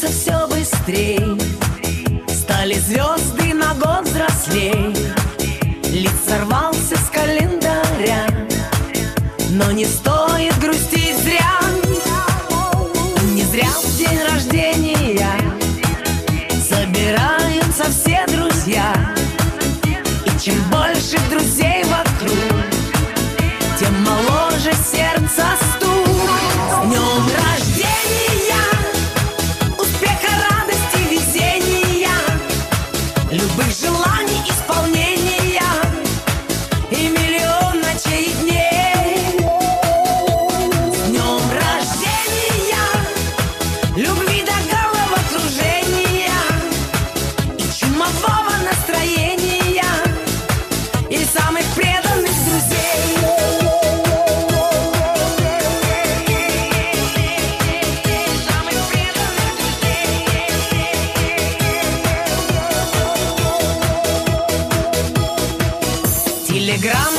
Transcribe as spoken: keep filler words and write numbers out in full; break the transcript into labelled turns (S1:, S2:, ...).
S1: движется все быстрей, стали звезды на год взрослей. Лист сорвался с календаря, но не стоит грустить зря. Не зря в день рождения собираются все друзья. И чем больше друзей вокруг, тем моложе сердце стук. С днем рождения, успеха, радости, везения, любых желаний исполнения и миллион ночей и дней. С днем рождения, любви до головокружения и чумового настроения и самых преданных друзей. Телеграм